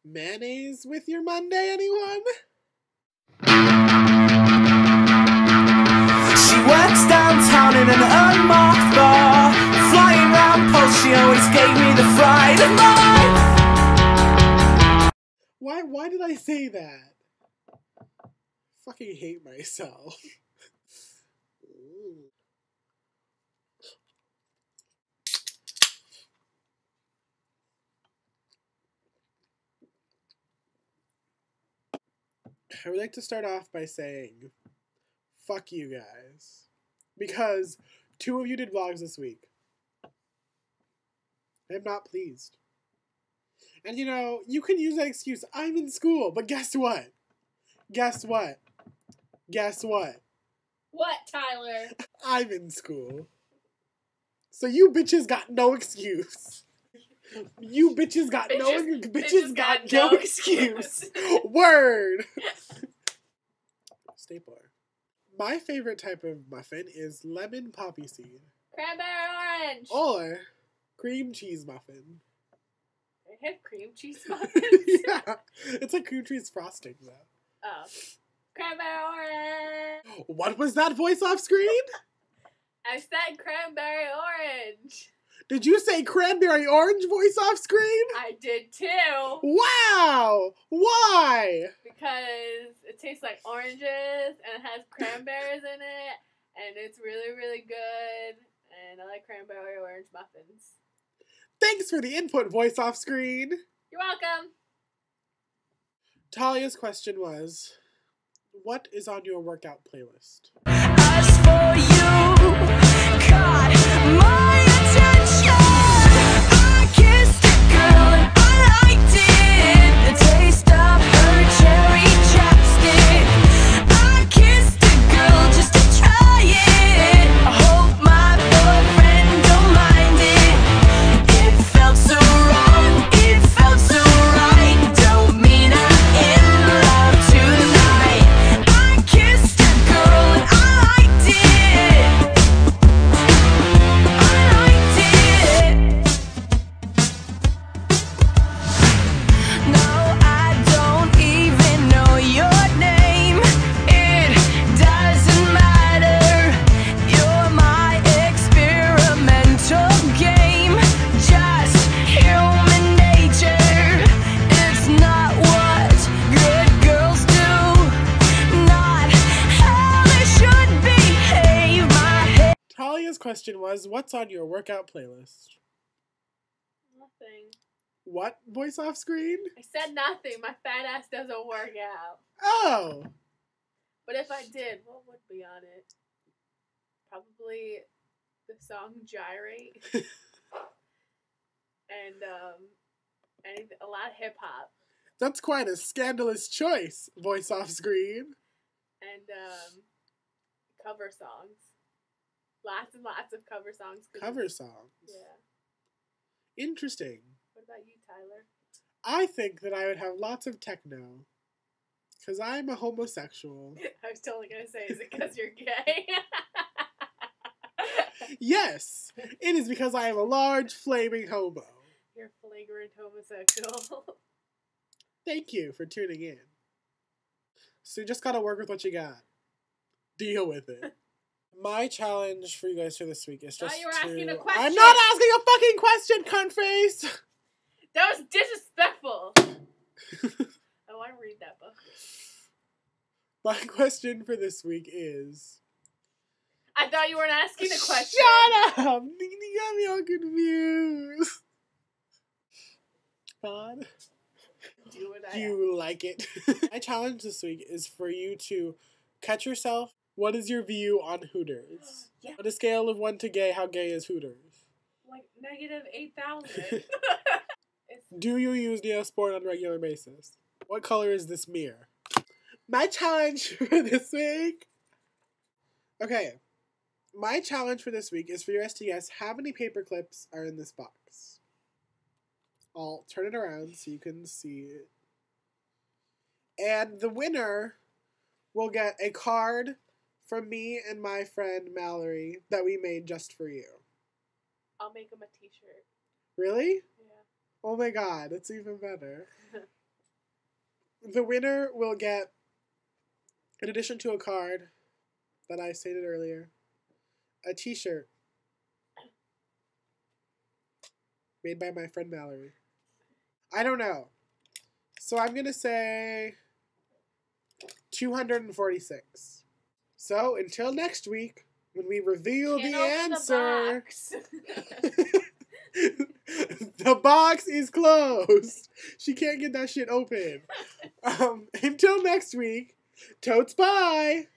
Mayonnaise with your Monday, anyone? She works downtown in an unmarked bar. Flying round post, she always gave me the fright of mine. Why did I say that? Fucking hate myself. I would like to start off by saying, fuck you guys. Because 2 of you did vlogs this week. I'm not pleased. And you know, you can use that excuse, I'm in school, but guess what? Guess what? Guess what? What, Tyler? I'm in school. So you bitches got no excuse. You bitches got no excuse. Word. Stapler. My favorite type of muffin is lemon poppy seed. Cranberry orange. Or cream cheese muffin. They have cream cheese muffins. Yeah. It's like cream cheese frosting though. Oh. Cranberry orange. What was that voice off screen? I said cranberry orange. Did you say cranberry orange voice off screen? I did too. Wow! Why? Because it tastes like oranges and it has cranberries in it. And it's really, really good. And I like cranberry orange muffins. Thanks for the input, voice off screen. You're welcome. Talia's question was, what is on your workout playlist? As for you, caught my attention. I kissed a girl and I liked it. The taste of her cherry chapstick. I kissed a girl just to try it. I hope my boyfriend don't mind it. It felt so wrong, it felt so right. Don't mean I'm in love tonight. I kissed a girl and I liked it. I liked it. No, I don't even know your name. It doesn't matter. You're my experimental game. Just human nature. It's not what good girls do. Not how they should behave. My head. Talia's question was, what's on your workout playlist? Nothing. What voice off screen? I said nothing. My fat ass doesn't work out. Oh! But if I did, what would be on it? Probably the song Gyrate. And a lot of hip hop. That's quite a scandalous choice, voice off screen. And cover songs. Lots and lots of cover songs. Cover songs. Yeah. Interesting. What about you, Tyler? I think that I would have lots of techno. Because I'm a homosexual. I was totally gonna say, is it because you're gay? Yes! It is because I am a large, flaming homo. You're flagrant homosexual. Thank you for tuning in. So you just gotta work with what you got. Deal with it. My challenge for you guys for this week is just you were asking to... a question. I'm not asking a fucking question, cunt face! That was disrespectful. I want to read that book. My question for this week is... I thought you weren't asking a question. Shut up! You got me all confused. Pod? Do what I Do you like it? My challenge this week is for you to catch yourself. What is your view on Hooters? Yeah. On a scale of 1 to gay, how gay is Hooters? Like negative 8,000. Do you use Neosport on a regular basis? What color is this mirror? My challenge for this week... Okay. My challenge for this week is for you guys to guess how many paper clips are in this box. I'll turn it around so you can see it. And the winner will get a card from me and my friend Mallory that we made just for you. I'll make him a t-shirt. Really? Yeah. Oh my god, it's even better. the winner will get, in addition to a card that I stated earlier, a t-shirt made by my friend Mallory. I don't know. So I'm going to say 246. So until next week, when we reveal the answer, the box is closed. She can't get that shit open. Until next week, totes bye.